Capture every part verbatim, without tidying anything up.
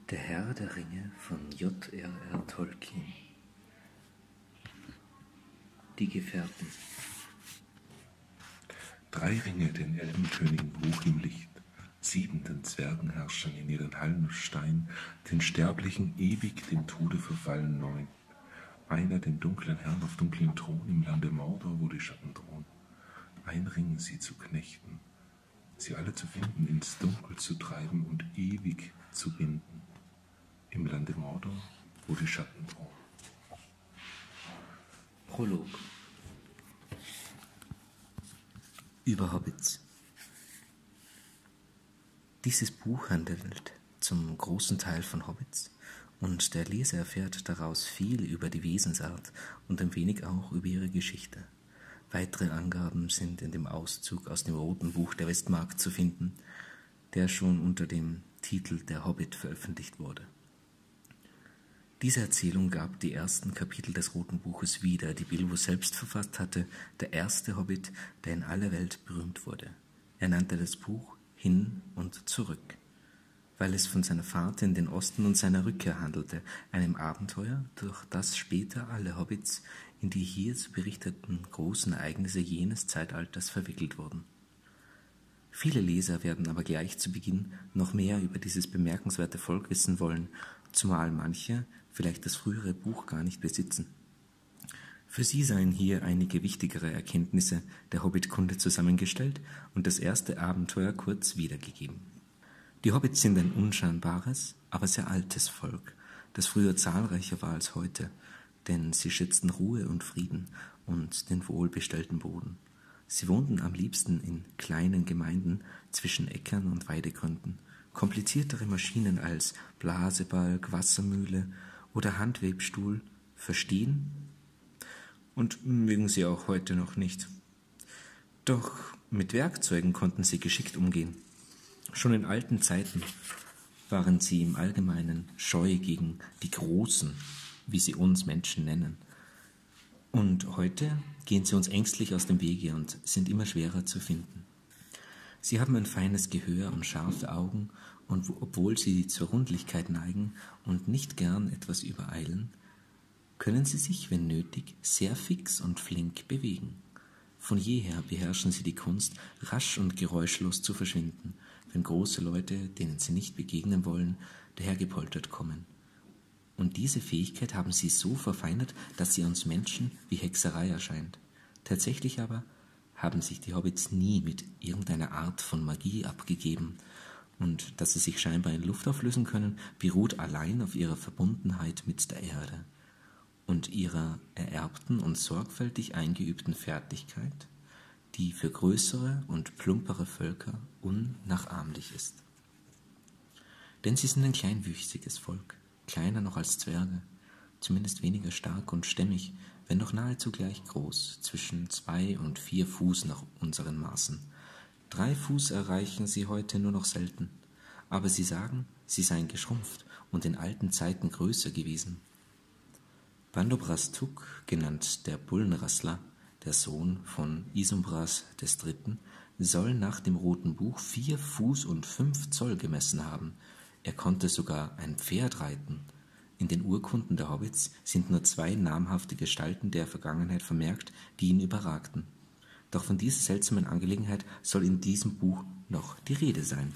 Der Herr der Ringe von J R R Tolkien. Die Gefährten. Drei Ringe den Elbenkönigen hoch im Licht, sieben den Zwergenherrschern in ihren Hallen aus Stein, den Sterblichen ewig dem Tode verfallen neun. Einer dem dunklen Herrn auf dunklen Thron im Lande Mordor, wo die Schatten drohen. Ein Ring sie zu knechten, sie alle zu finden, ins Dunkel zu treiben und ewig zu binden. Im Lande Mordor, wo die Schatten drohen. Prolog. Über Hobbits. Dieses Buch handelt zum großen Teil von Hobbits und der Leser erfährt daraus viel über die Wesensart und ein wenig auch über ihre Geschichte. Weitere Angaben sind in dem Auszug aus dem Roten Buch der Westmark zu finden, der schon unter dem Titel Der Hobbit veröffentlicht wurde. Diese Erzählung gab die ersten Kapitel des Roten Buches wieder, die Bilbo selbst verfasst hatte, der erste Hobbit, der in aller Welt berühmt wurde. Er nannte das Buch Hin und Zurück, weil es von seiner Fahrt in den Osten und seiner Rückkehr handelte, einem Abenteuer, durch das später alle Hobbits in die hier zu berichteten großen Ereignisse jenes Zeitalters verwickelt wurden. Viele Leser werden aber gleich zu Beginn noch mehr über dieses bemerkenswerte Volk wissen wollen, zumal manche vielleicht das frühere Buch gar nicht besitzen. Für sie seien hier einige wichtigere Erkenntnisse der Hobbitkunde zusammengestellt und das erste Abenteuer kurz wiedergegeben. Die Hobbits sind ein unscheinbares, aber sehr altes Volk, das früher zahlreicher war als heute, denn sie schätzten Ruhe und Frieden und den wohlbestellten Boden. Sie wohnten am liebsten in kleinen Gemeinden zwischen Äckern und Weidegründen. Kompliziertere Maschinen als Blasebalg, Wassermühle oder Handwebstuhl verstehen und mögen sie auch heute noch nicht. Doch mit Werkzeugen konnten sie geschickt umgehen. Schon in alten Zeiten waren sie im Allgemeinen scheu gegen die Großen, wie sie uns Menschen nennen. Und heute gehen sie uns ängstlich aus dem Wege und sind immer schwerer zu finden. Sie haben ein feines Gehör und scharfe Augen, und obwohl sie zur Rundlichkeit neigen und nicht gern etwas übereilen, können sie sich, wenn nötig, sehr fix und flink bewegen. Von jeher beherrschen sie die Kunst, rasch und geräuschlos zu verschwinden, wenn große Leute, denen sie nicht begegnen wollen, dahergepoltert kommen. Und diese Fähigkeit haben sie so verfeinert, dass sie uns Menschen wie Hexerei erscheint. Tatsächlich aber haben sich die Hobbits nie mit irgendeiner Art von Magie abgegeben, und dass sie sich scheinbar in Luft auflösen können, beruht allein auf ihrer Verbundenheit mit der Erde und ihrer ererbten und sorgfältig eingeübten Fertigkeit, die für größere und plumpere Völker unnachahmlich ist. Denn sie sind ein kleinwüchsiges Volk, kleiner noch als Zwerge, zumindest weniger stark und stämmig, wenn doch nahezu gleich groß, zwischen zwei und vier Fuß nach unseren Maßen. Drei Fuß erreichen sie heute nur noch selten, aber sie sagen, sie seien geschrumpft und in alten Zeiten größer gewesen. Bandobras Tuk, genannt der Bullenrassler, der Sohn von Isumbras des Dritten, soll nach dem Roten Buch vier Fuß und fünf Zoll gemessen haben. Er konnte sogar ein Pferd reiten. In den Urkunden der Hobbits sind nur zwei namhafte Gestalten der Vergangenheit vermerkt, die ihn überragten. Doch von dieser seltsamen Angelegenheit soll in diesem Buch noch die Rede sein.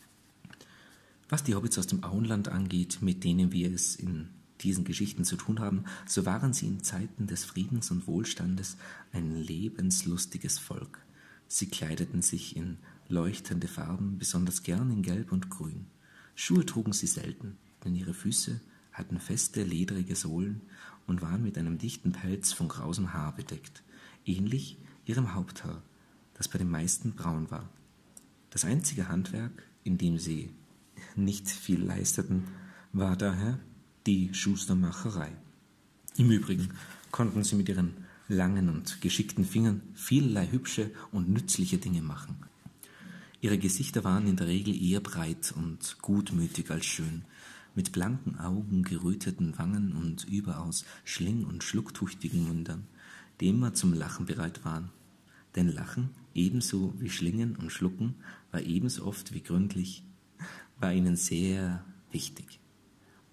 Was die Hobbits aus dem Auenland angeht, mit denen wir es in diesen Geschichten zu tun haben, so waren sie in Zeiten des Friedens und Wohlstandes ein lebenslustiges Volk. Sie kleideten sich in leuchtende Farben, besonders gern in Gelb und Grün. Schuhe trugen sie selten, denn ihre Füße hatten feste, ledrige Sohlen und waren mit einem dichten Pelz von grausem Haar bedeckt, ähnlich ihrem Haupthaar, das bei den meisten braun war. Das einzige Handwerk, in dem sie nicht viel leisteten, war daher die Schustermacherei. Im Übrigen konnten sie mit ihren langen und geschickten Fingern vielerlei hübsche und nützliche Dinge machen. Ihre Gesichter waren in der Regel eher breit und gutmütig als schön, mit blanken Augen, geröteten Wangen und überaus schling- und schlucktuchtigen Mündern, die immer zum Lachen bereit waren. Denn Lachen, ebenso wie Schlingen und Schlucken, war ebenso oft wie gründlich, war ihnen sehr wichtig.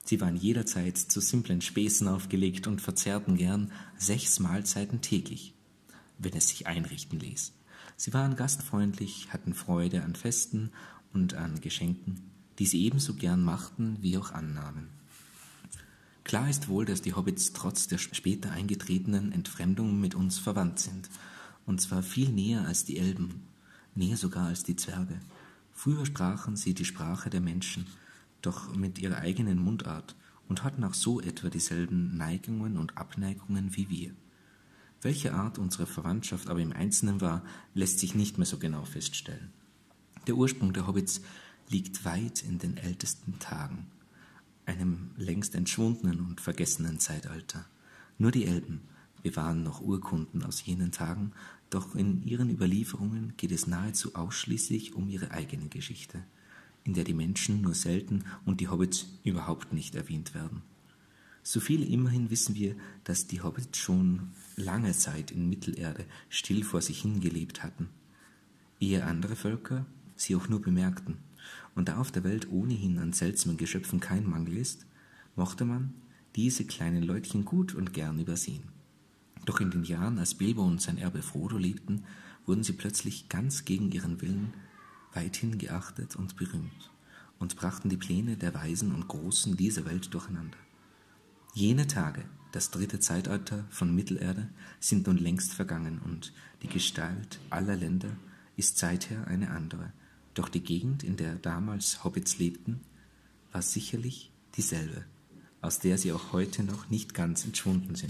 Sie waren jederzeit zu simplen Späßen aufgelegt und verzehrten gern sechs Mahlzeiten täglich, wenn es sich einrichten ließ. Sie waren gastfreundlich, hatten Freude an Festen und an Geschenken, die sie ebenso gern machten wie auch annahmen. Klar ist wohl, dass die Hobbits trotz der später eingetretenen Entfremdung mit uns verwandt sind, und zwar viel näher als die Elben, näher sogar als die Zwerge. Früher sprachen sie die Sprache der Menschen, doch mit ihrer eigenen Mundart und hatten auch so etwa dieselben Neigungen und Abneigungen wie wir. Welche Art unsere Verwandtschaft aber im Einzelnen war, lässt sich nicht mehr so genau feststellen. Der Ursprung der Hobbits liegt weit in den ältesten Tagen, einem längst entschwundenen und vergessenen Zeitalter. Nur die Elben bewahren noch Urkunden aus jenen Tagen, doch in ihren Überlieferungen geht es nahezu ausschließlich um ihre eigene Geschichte, in der die Menschen nur selten und die Hobbits überhaupt nicht erwähnt werden. So viel immerhin wissen wir, dass die Hobbits schon lange Zeit in Mittelerde still vor sich hingelebt hatten, ehe andere Völker sie auch nur bemerkten. Und da auf der Welt ohnehin an seltsamen Geschöpfen kein Mangel ist, mochte man diese kleinen Leutchen gut und gern übersehen. Doch in den Jahren, als Bilbo und sein Erbe Frodo lebten, wurden sie plötzlich ganz gegen ihren Willen weithin geachtet und berühmt und brachten die Pläne der Weisen und Großen dieser Welt durcheinander. Jene Tage, das dritte Zeitalter von Mittelerde, sind nun längst vergangen und die Gestalt aller Länder ist seither eine andere. Doch die Gegend, in der damals Hobbits lebten, war sicherlich dieselbe, aus der sie auch heute noch nicht ganz entschwunden sind.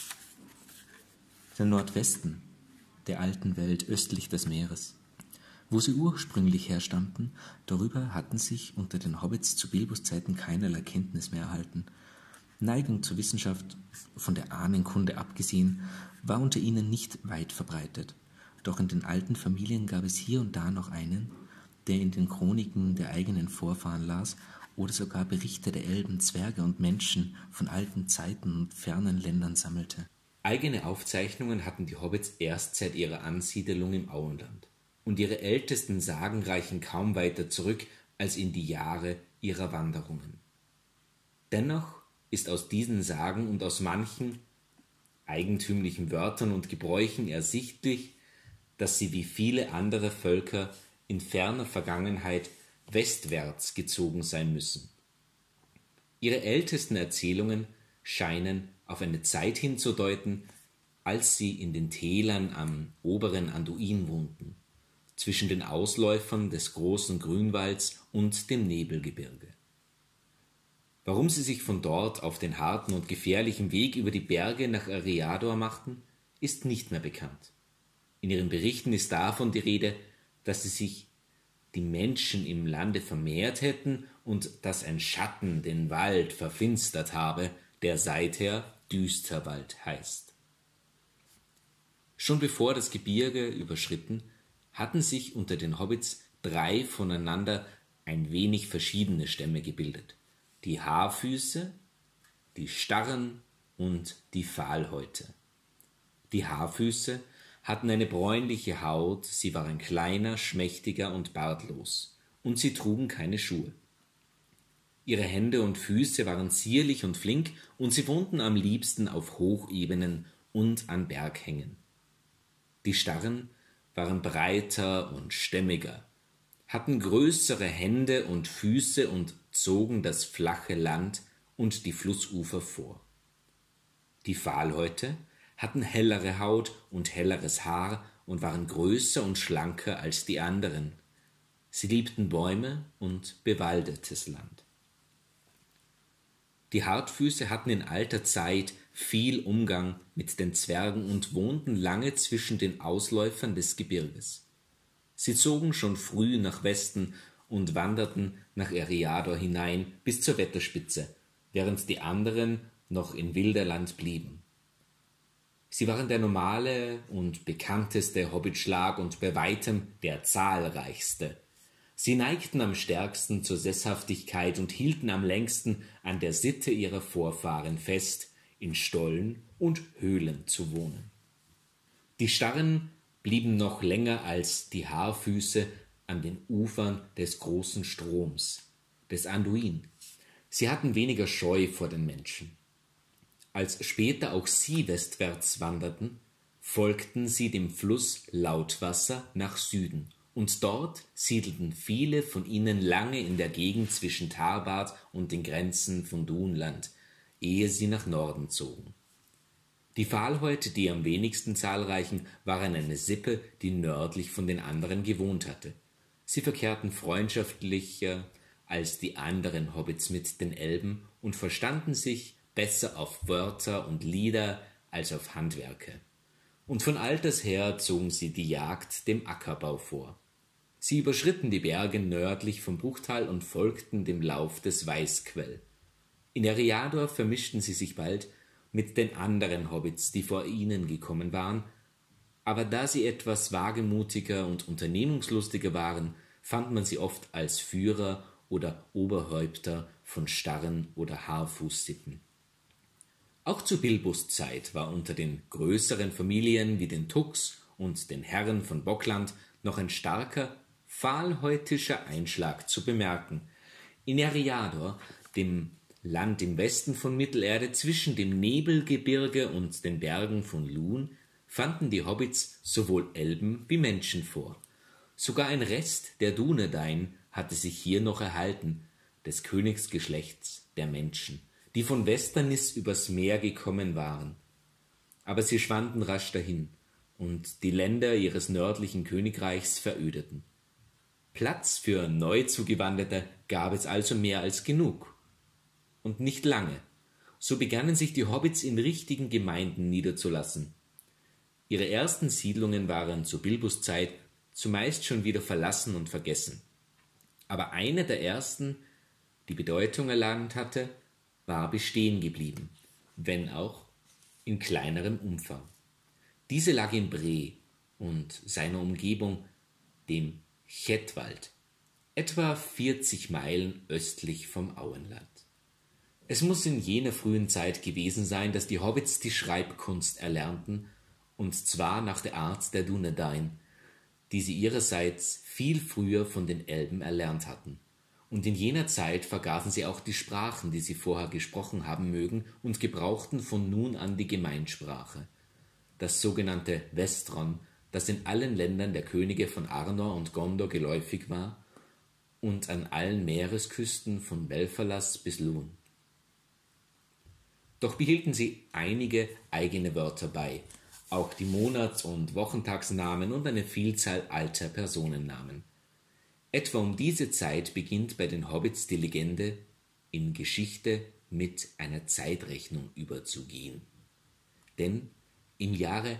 Der Nordwesten der alten Welt östlich des Meeres, wo sie ursprünglich herstammten, darüber hatten sich unter den Hobbits zu Bilbos Zeiten keinerlei Kenntnis mehr erhalten. Neigung zur Wissenschaft, von der Ahnenkunde abgesehen, war unter ihnen nicht weit verbreitet. Doch in den alten Familien gab es hier und da noch einen, der in den Chroniken der eigenen Vorfahren las oder sogar Berichte der Elben, Zwerge und Menschen von alten Zeiten und fernen Ländern sammelte. Eigene Aufzeichnungen hatten die Hobbits erst seit ihrer Ansiedelung im Auenland, und ihre ältesten Sagen reichen kaum weiter zurück als in die Jahre ihrer Wanderungen. Dennoch ist aus diesen Sagen und aus manchen eigentümlichen Wörtern und Gebräuchen ersichtlich, dass sie wie viele andere Völker in ferner Vergangenheit westwärts gezogen sein müssen. Ihre ältesten Erzählungen scheinen auf eine Zeit hinzudeuten, als sie in den Tälern am oberen Anduin wohnten, zwischen den Ausläufern des großen Grünwalds und dem Nebelgebirge. Warum sie sich von dort auf den harten und gefährlichen Weg über die Berge nach Eriador machten, ist nicht mehr bekannt. In ihren Berichten ist davon die Rede, dass sie sich die Menschen im Lande vermehrt hätten und dass ein Schatten den Wald verfinstert habe, der seither Düsterwald heißt. Schon bevor das Gebirge überschritten, hatten sich unter den Hobbits drei voneinander ein wenig verschiedene Stämme gebildet: die Haarfüße, die Starren und die Fahlhäute. Die Haarfüße hatten eine bräunliche Haut, sie waren kleiner, schmächtiger und bartlos, und sie trugen keine Schuhe. Ihre Hände und Füße waren zierlich und flink, und sie wohnten am liebsten auf Hochebenen und an Berghängen. Die Starren waren breiter und stämmiger, hatten größere Hände und Füße und zogen das flache Land und die Flussufer vor. Die Fahlhäute hatten hellere Haut und helleres Haar und waren größer und schlanker als die anderen. Sie liebten Bäume und bewaldetes Land. Die Hartfüße hatten in alter Zeit viel Umgang mit den Zwergen und wohnten lange zwischen den Ausläufern des Gebirges. Sie zogen schon früh nach Westen und wanderten nach Eriador hinein bis zur Wetterspitze, während die anderen noch in Wilderland blieben. Sie waren der normale und bekannteste Hobbitschlag und bei weitem der zahlreichste. Sie neigten am stärksten zur Sesshaftigkeit und hielten am längsten an der Sitte ihrer Vorfahren fest, in Stollen und Höhlen zu wohnen. Die Starren blieben noch länger als die Haarfüße an den Ufern des großen Stroms, des Anduin. Sie hatten weniger Scheu vor den Menschen. Als später auch sie westwärts wanderten, folgten sie dem Fluss Lautwasser nach Süden, und dort siedelten viele von ihnen lange in der Gegend zwischen Tarbad und den Grenzen von Dunland, ehe sie nach Norden zogen. Die Fahlhäute, die am wenigsten zahlreichen, waren eine Sippe, die nördlich von den anderen gewohnt hatte. Sie verkehrten freundschaftlicher als die anderen Hobbits mit den Elben und verstanden sich besser auf Wörter und Lieder als auf Handwerke. Und von alters her zogen sie die Jagd dem Ackerbau vor. Sie überschritten die Berge nördlich vom Bruchtal und folgten dem Lauf des Weißquell. In Eriador vermischten sie sich bald mit den anderen Hobbits, die vor ihnen gekommen waren, aber da sie etwas wagemutiger und unternehmungslustiger waren, fand man sie oft als Führer oder Oberhäupter von Starren oder Haarfußsippen. Auch zu Bilbos Zeit war unter den größeren Familien wie den Tux und den Herren von Bockland noch ein starker fahlhäutischer Einschlag zu bemerken. In Eriador, dem Land im Westen von Mittelerde zwischen dem Nebelgebirge und den Bergen von Lun, fanden die Hobbits sowohl Elben wie Menschen vor. Sogar ein Rest der Dunedain hatte sich hier noch erhalten, des Königsgeschlechts der Menschen, die von Westernis übers Meer gekommen waren. Aber sie schwanden rasch dahin, und die Länder ihres nördlichen Königreichs verödeten. Platz für Neuzugewanderte gab es also mehr als genug. Und nicht lange. So begannen sich die Hobbits in richtigen Gemeinden niederzulassen. Ihre ersten Siedlungen waren zu Bilbos Zeit zumeist schon wieder verlassen und vergessen. Aber eine der ersten, die Bedeutung erlangt hatte, war bestehen geblieben, wenn auch in kleinerem Umfang. Diese lag in Bre und seiner Umgebung, dem Chetwald, etwa vierzig Meilen östlich vom Auenland. Es muss in jener frühen Zeit gewesen sein, dass die Hobbits die Schreibkunst erlernten, und zwar nach der Art der Dunedain, die sie ihrerseits viel früher von den Elben erlernt hatten. Und in jener Zeit vergaßen sie auch die Sprachen, die sie vorher gesprochen haben mögen, und gebrauchten von nun an die Gemeinsprache, das sogenannte Westron, das in allen Ländern der Könige von Arnor und Gondor geläufig war und an allen Meeresküsten von Belfalas bis Lun. Doch behielten sie einige eigene Wörter bei, auch die Monats- und Wochentagsnamen und eine Vielzahl alter Personennamen. Etwa um diese Zeit beginnt bei den Hobbits die Legende, in Geschichte mit einer Zeitrechnung überzugehen. Denn im Jahre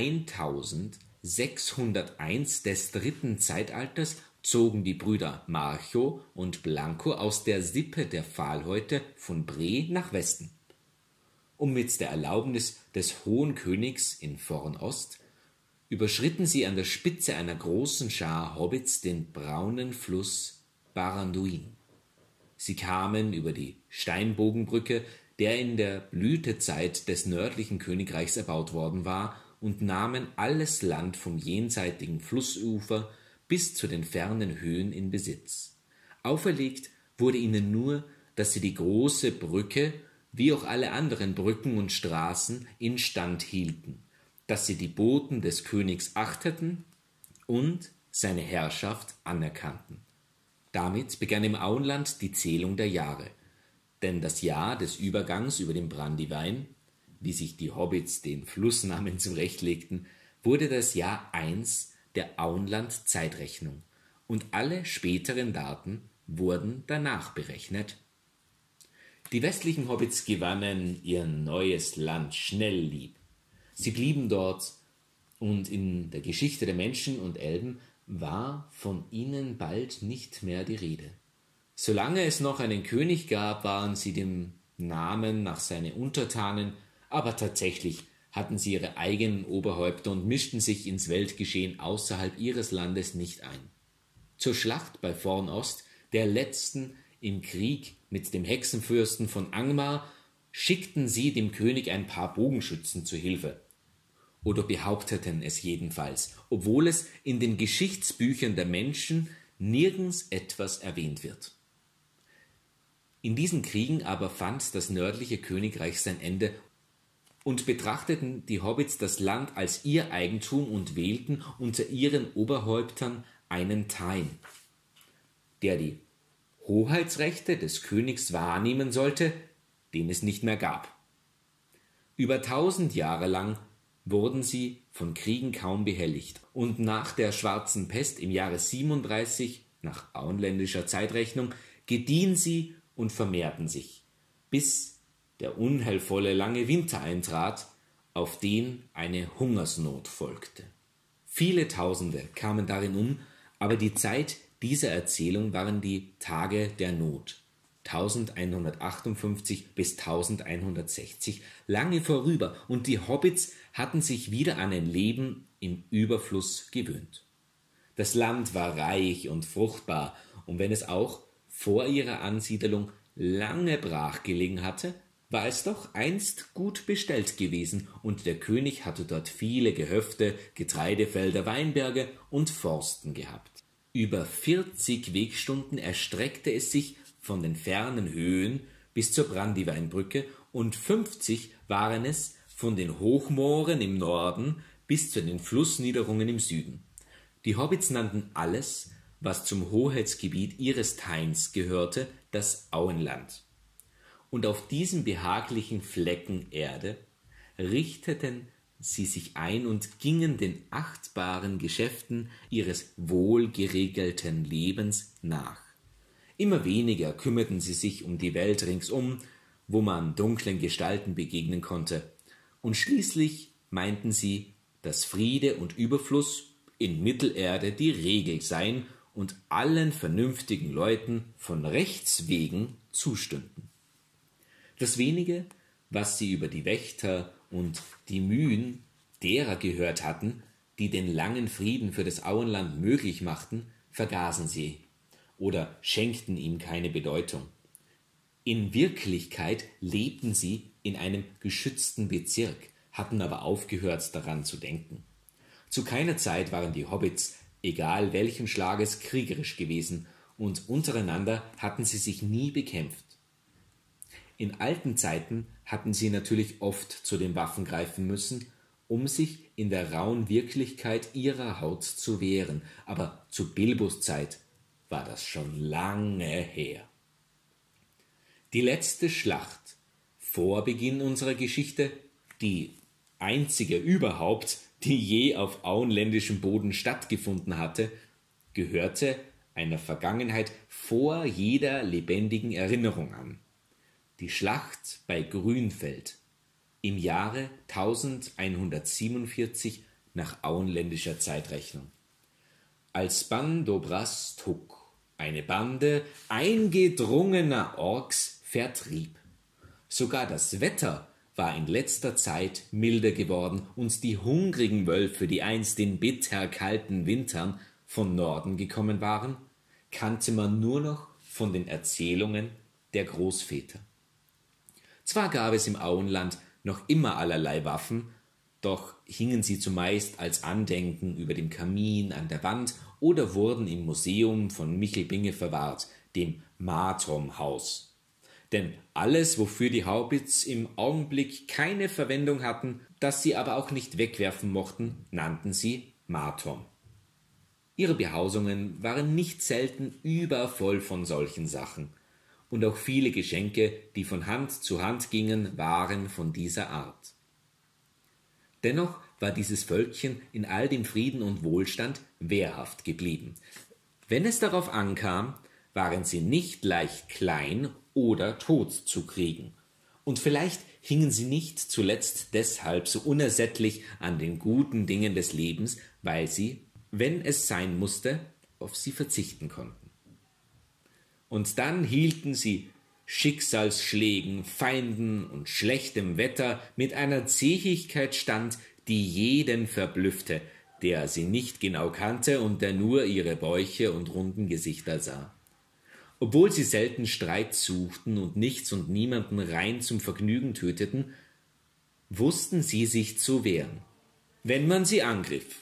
eintausendsechshunderteins des dritten Zeitalters zogen die Brüder Marcho und Blanco aus der Sippe der Fahlhäute von Bre nach Westen, um mit der Erlaubnis des Hohen Königs in Vornost überschritten sie an der Spitze einer großen Schar Hobbits den braunen Fluss Baranduin. Sie kamen über die Steinbogenbrücke, der in der Blütezeit des nördlichen Königreichs erbaut worden war, und nahmen alles Land vom jenseitigen Flussufer bis zu den fernen Höhen in Besitz. Auferlegt wurde ihnen nur, dass sie die große Brücke, wie auch alle anderen Brücken und Straßen, instand hielten, dass sie die Boten des Königs achteten und seine Herrschaft anerkannten. Damit begann im Auenland die Zählung der Jahre, denn das Jahr des Übergangs über den Brandywine, wie sich die Hobbits den Flussnamen zurechtlegten, wurde das Jahr eins der Auenland-Zeitrechnung, und alle späteren Daten wurden danach berechnet. Die westlichen Hobbits gewannen ihr neues Land schnell lieb. Sie blieben dort, und in der Geschichte der Menschen und Elben war von ihnen bald nicht mehr die Rede. Solange es noch einen König gab, waren sie dem Namen nach seine Untertanen, aber tatsächlich hatten sie ihre eigenen Oberhäupter und mischten sich ins Weltgeschehen außerhalb ihres Landes nicht ein. Zur Schlacht bei Vornost, der letzten im Krieg mit dem Hexenfürsten von Angmar, schickten sie dem König ein paar Bogenschützen zu Hilfe. Oder behaupteten es jedenfalls, obwohl es in den Geschichtsbüchern der Menschen nirgends etwas erwähnt wird. In diesen Kriegen aber fand das nördliche Königreich sein Ende und betrachteten die Hobbits das Land als ihr Eigentum und wählten unter ihren Oberhäuptern einen Tain, der die Hoheitsrechte des Königs wahrnehmen sollte, den es nicht mehr gab. Über tausend Jahre lang wurden sie von Kriegen kaum behelligt, und nach der Schwarzen Pest im Jahre siebenunddreißig nach auenländischer Zeitrechnung gediehen sie und vermehrten sich, bis der unheilvolle lange Winter eintrat, auf den eine Hungersnot folgte. Viele Tausende kamen darin um, aber die Zeit dieser Erzählung waren die Tage der Not, elfhundertachtundfünfzig bis elfhundertsechzig, lange vorüber, und die Hobbits hatten sich wieder an ein Leben im Überfluss gewöhnt. Das Land war reich und fruchtbar, und wenn es auch vor ihrer Ansiedelung lange brach gelegen hatte, war es doch einst gut bestellt gewesen, und der König hatte dort viele Gehöfte, Getreidefelder, Weinberge und Forsten gehabt. Über vierzig Wegstunden erstreckte es sich von den fernen Höhen bis zur Brandyweinbrücke, und fünfzig waren es von den Hochmooren im Norden bis zu den Flussniederungen im Süden. Die Hobbits nannten alles, was zum Hoheitsgebiet ihres Tains gehörte, das Auenland. Und auf diesem behaglichen Flecken Erde richteten sie sich ein und gingen den achtbaren Geschäften ihres wohlgeregelten Lebens nach. Immer weniger kümmerten sie sich um die Welt ringsum, wo man dunklen Gestalten begegnen konnte, und schließlich meinten sie, dass Friede und Überfluss in Mittelerde die Regel seien und allen vernünftigen Leuten von Rechts wegen zustünden. Das wenige, was sie über die Wächter und die Mühen derer gehört hatten, die den langen Frieden für das Auenland möglich machten, vergaßen sie oder schenkten ihm keine Bedeutung. In Wirklichkeit lebten sie in einem geschützten Bezirk, hatten aber aufgehört, daran zu denken. Zu keiner Zeit waren die Hobbits, egal welchen Schlages, kriegerisch gewesen, und untereinander hatten sie sich nie bekämpft. In alten Zeiten hatten sie natürlich oft zu den Waffen greifen müssen, um sich in der rauen Wirklichkeit ihrer Haut zu wehren, aber zu Bilbos Zeit war das schon lange her. Die letzte Schlacht vor Beginn unserer Geschichte, die einzige überhaupt, die je auf auenländischem Boden stattgefunden hatte, gehörte einer Vergangenheit vor jeder lebendigen Erinnerung an. Die Schlacht bei Grünfeld im Jahre elfhundertsiebenundvierzig nach auenländischer Zeitrechnung. Als Bandobras Tuk eine Bande eingedrungener Orks vertrieb. Sogar das Wetter war in letzter Zeit milder geworden, und die hungrigen Wölfe, die einst in bitterkalten Wintern von Norden gekommen waren, kannte man nur noch von den Erzählungen der Großväter. Zwar gab es im Auenland noch immer allerlei Waffen, doch hingen sie zumeist als Andenken über dem Kamin an der Wand oder wurden im Museum von Michelbinge verwahrt, dem Martom-Haus. Denn alles, wofür die Hobbits im Augenblick keine Verwendung hatten, das sie aber auch nicht wegwerfen mochten, nannten sie Martom. Ihre Behausungen waren nicht selten übervoll von solchen Sachen, und auch viele Geschenke, die von Hand zu Hand gingen, waren von dieser Art. Dennoch war dieses Völkchen in all dem Frieden und Wohlstand wehrhaft geblieben. Wenn es darauf ankam, waren sie nicht leicht klein oder tot zu kriegen. Und vielleicht hingen sie nicht zuletzt deshalb so unersättlich an den guten Dingen des Lebens, weil sie, wenn es sein musste, auf sie verzichten konnten. Und dann hielten sie Schicksalsschlägen, Feinden und schlechtem Wetter mit einer Zähigkeit stand, die jeden verblüffte, der sie nicht genau kannte und der nur ihre Bäuche und runden Gesichter sah. Obwohl sie selten Streit suchten und nichts und niemanden rein zum Vergnügen töteten, wussten sie sich zu wehren, wenn man sie angriff.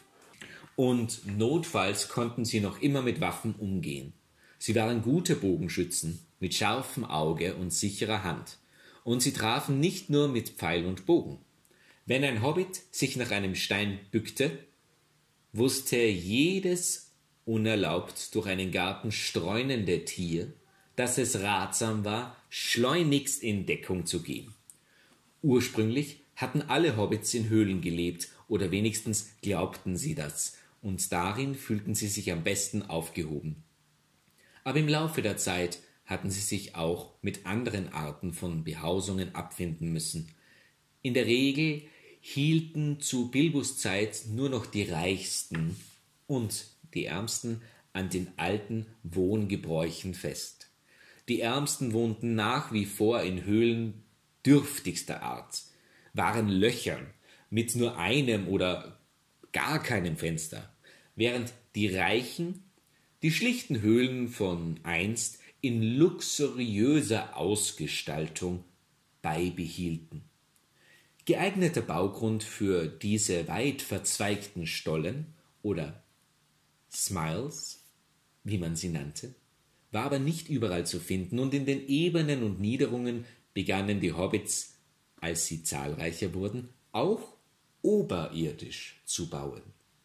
Und notfalls konnten sie noch immer mit Waffen umgehen. Sie waren gute Bogenschützen, mit scharfem Auge und sicherer Hand. Und sie trafen nicht nur mit Pfeil und Bogen. Wenn ein Hobbit sich nach einem Stein bückte, wusste jedes unerlaubt durch einen Garten streunende Tier, dass es ratsam war, schleunigst in Deckung zu gehen. Ursprünglich hatten alle Hobbits in Höhlen gelebt, oder wenigstens glaubten sie das, und darin fühlten sie sich am besten aufgehoben. Aber im Laufe der Zeit hatten sie sich auch mit anderen Arten von Behausungen abfinden müssen. In der Regel hielten zu Bilbos Zeit nur noch die Reichsten und die Ärmsten an den alten Wohngebräuchen fest. Die Ärmsten wohnten nach wie vor in Höhlen dürftigster Art, waren Löchern mit nur einem oder gar keinem Fenster, während die Reichen die schlichten Höhlen von einst in luxuriöser Ausgestaltung beibehielten. Geeigneter Baugrund für diese weit verzweigten Stollen oder Smiles, wie man sie nannte, war aber nicht überall zu finden, und in den Ebenen und Niederungen begannen die Hobbits, als sie zahlreicher wurden, auch oberirdisch zu bauen.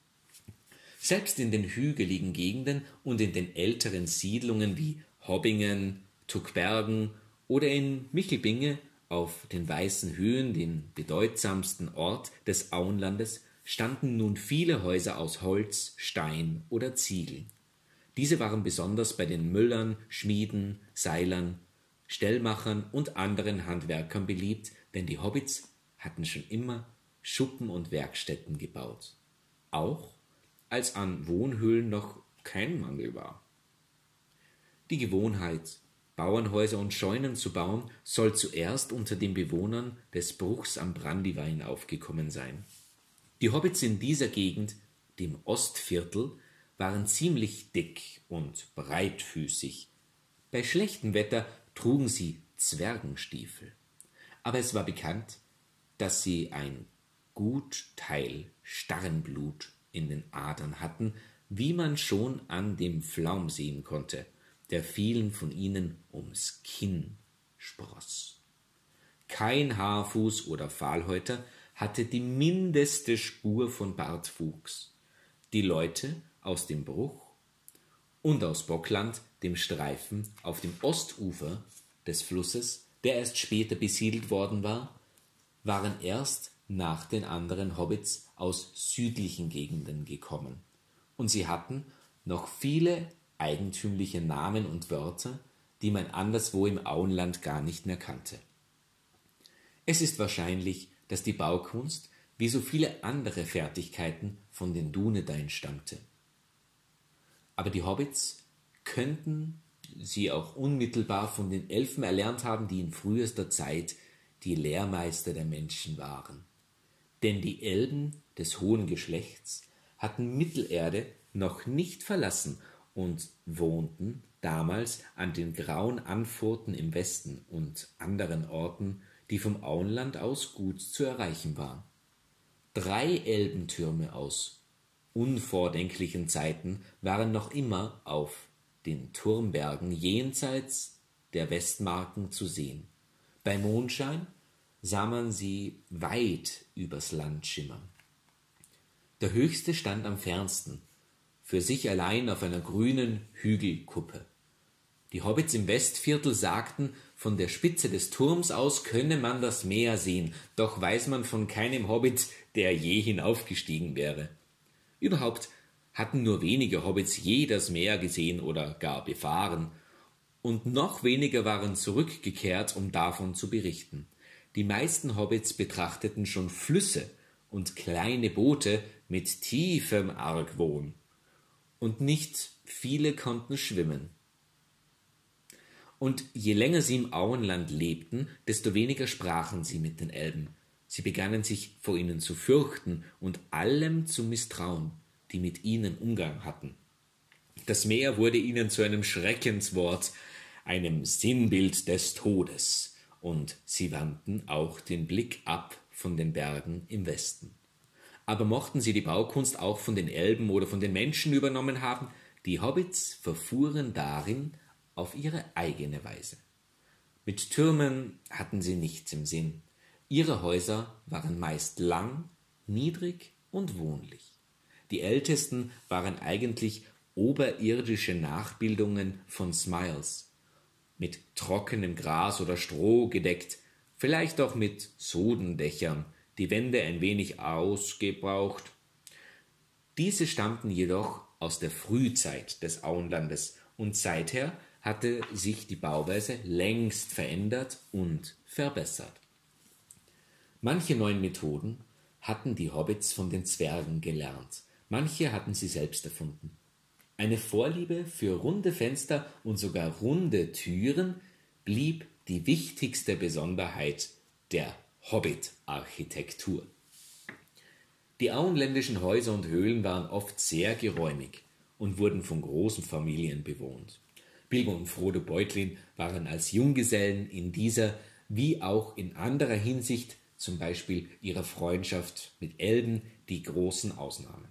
Selbst in den hügeligen Gegenden und in den älteren Siedlungen wie Hobbingen, Tuckbergen oder in Michelbinge auf den Weißen Höhen, den bedeutsamsten Ort des Auenlandes, standen nun viele Häuser aus Holz, Stein oder Ziegel. Diese waren besonders bei den Müllern, Schmieden, Seilern, Stellmachern und anderen Handwerkern beliebt, denn die Hobbits hatten schon immer Schuppen und Werkstätten gebaut, auch als an Wohnhöhlen noch kein Mangel war. Die Gewohnheit, Bauernhäuser und Scheunen zu bauen, soll zuerst unter den Bewohnern des Bruchs am Brandywine aufgekommen sein. Die Hobbits in dieser Gegend, dem Ostviertel, waren ziemlich dick und breitfüßig. Bei schlechtem Wetter trugen sie Zwergenstiefel. Aber es war bekannt, dass sie ein gut Teil Starrenblut in den Adern hatten, wie man schon an dem Flaum sehen konnte, der vielen von ihnen ums Kinn spross. Kein Haarfuß oder Fahlhäuter hatte die mindeste Spur von Bartwuchs. Die Leute aus dem Bruch und aus Bockland, dem Streifen auf dem Ostufer des Flusses, der erst später besiedelt worden war, waren erst nach den anderen Hobbits aus südlichen Gegenden gekommen. Und sie hatten noch viele eigentümliche Namen und Wörter, die man anderswo im Auenland gar nicht mehr kannte. Es ist wahrscheinlich, dass die Baukunst, wie so viele andere Fertigkeiten, von den Dúnedain stammte. Aber die Hobbits könnten sie auch unmittelbar von den Elfen erlernt haben, die in frühester Zeit die Lehrmeister der Menschen waren. Denn die Elben des hohen Geschlechts hatten Mittelerde noch nicht verlassen und wohnten damals an den grauen Anfurten im Westen und anderen Orten, die vom Auenland aus gut zu erreichen waren. Drei Elbentürme aus unvordenklichen Zeiten waren noch immer auf den Turmbergen jenseits der Westmarken zu sehen. Bei Mondschein sah man sie weit übers Land schimmern. Der höchste stand am fernsten, für sich allein auf einer grünen Hügelkuppe. Die Hobbits im Westviertel sagten, von der Spitze des Turms aus könne man das Meer sehen, doch weiß man von keinem Hobbit, der je hinaufgestiegen wäre. Überhaupt hatten nur wenige Hobbits je das Meer gesehen oder gar befahren, und noch weniger waren zurückgekehrt, um davon zu berichten. Die meisten Hobbits betrachteten schon Flüsse und kleine Boote mit tiefem Argwohn, und nicht viele konnten schwimmen. Und je länger sie im Auenland lebten, desto weniger sprachen sie mit den Elben. Sie begannen sich vor ihnen zu fürchten und allem zu misstrauen, die mit ihnen Umgang hatten. Das Meer wurde ihnen zu einem Schreckenswort, einem Sinnbild des Todes, und sie wandten auch den Blick ab von den Bergen im Westen. Aber mochten sie die Baukunst auch von den Elben oder von den Menschen übernommen haben, die Hobbits verfuhren darin auf ihre eigene Weise. Mit Türmen hatten sie nichts im Sinn. Ihre Häuser waren meist lang, niedrig und wohnlich. Die ältesten waren eigentlich oberirdische Nachbildungen von Smiles, mit trockenem Gras oder Stroh gedeckt, vielleicht auch mit Sodendächern, die Wände ein wenig ausgebraucht. Diese stammten jedoch aus der Frühzeit des Auenlandes und seither hatte sich die Bauweise längst verändert und verbessert. Manche neuen Methoden hatten die Hobbits von den Zwergen gelernt, manche hatten sie selbst erfunden. Eine Vorliebe für runde Fenster und sogar runde Türen blieb die wichtigste Besonderheit der Hobbit-Architektur. Die auenländischen Häuser und Höhlen waren oft sehr geräumig und wurden von großen Familien bewohnt. Bilbo und Frodo Beutlin waren als Junggesellen in dieser wie auch in anderer Hinsicht, zum Beispiel ihrer Freundschaft mit Elben, die großen Ausnahmen.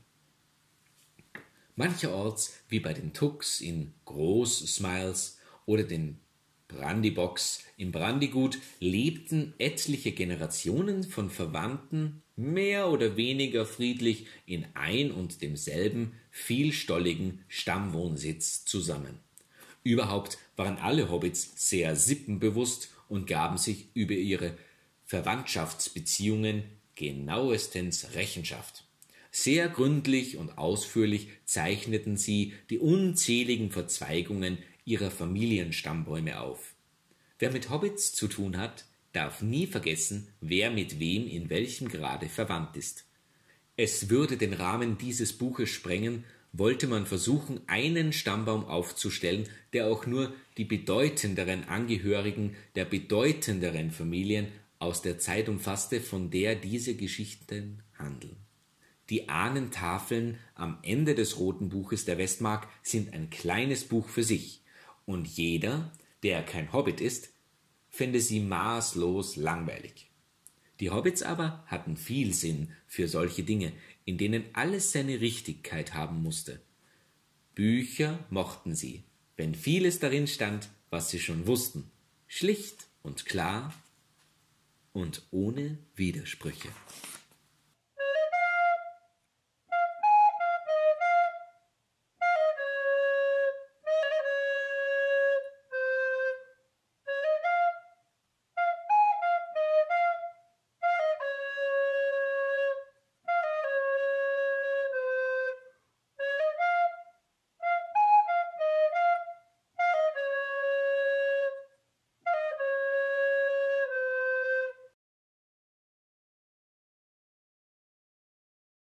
Mancherorts, wie bei den Tux in Groß-Smiles oder den Brandybox im Brandygut, lebten etliche Generationen von Verwandten mehr oder weniger friedlich in ein und demselben vielstolligen Stammwohnsitz zusammen. Überhaupt waren alle Hobbits sehr sippenbewusst und gaben sich über ihre Verwandtschaftsbeziehungen genauestens Rechenschaft. Sehr gründlich und ausführlich zeichneten sie die unzähligen Verzweigungen ihrer Familienstammbäume auf. Wer mit Hobbits zu tun hat, darf nie vergessen, wer mit wem in welchem Grade verwandt ist. Es würde den Rahmen dieses Buches sprengen, wollte man versuchen, einen Stammbaum aufzustellen, der auch nur die bedeutenderen Angehörigen der bedeutenderen Familien aus der Zeit umfasste, von der diese Geschichten handeln. Die Ahnentafeln am Ende des Roten Buches der Westmark sind ein kleines Buch für sich, und jeder, der kein Hobbit ist, fände sie maßlos langweilig. Die Hobbits aber hatten viel Sinn für solche Dinge, in denen alles seine Richtigkeit haben musste. Bücher mochten sie, wenn vieles darin stand, was sie schon wussten, schlicht und klar und ohne Widersprüche.